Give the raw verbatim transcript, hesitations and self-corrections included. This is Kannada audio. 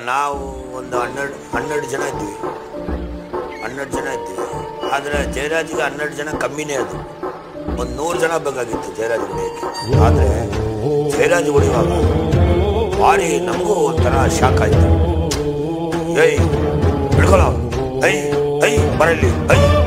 ನಾವು ಒಂದು ಹನ್ನೆರಡು ಹನ್ನೆರಡು ಜನ ಇದ್ವಿ ಹನ್ನೆರಡು ಜನ ಇದ್ವಿ ಆದರೆ ಜಯರಾಜ್ಗೆ ಹನ್ನೆರಡು ಜನ ಕಮ್ಮಿನೇ ಅದು ಒಂದು ನೂರು ಜನ ಬೇಕಾಗಿತ್ತು ಜಯರಾಜ್ ಹೊಡೆಯೋಕ್ಕೆ. ಆದರೆ ಜಯರಾಜ್ ಹೊಡೆಯುವಾಗ ಭಾರಿ ನಮಗೂ ಒಂಥರ ಶಾಕ್ ಆಯಿತು. ಏಯ್ ಹಿಡ್ಕೊಳ್ಳೋ ಐ ಐ ಬರಲಿ ಐ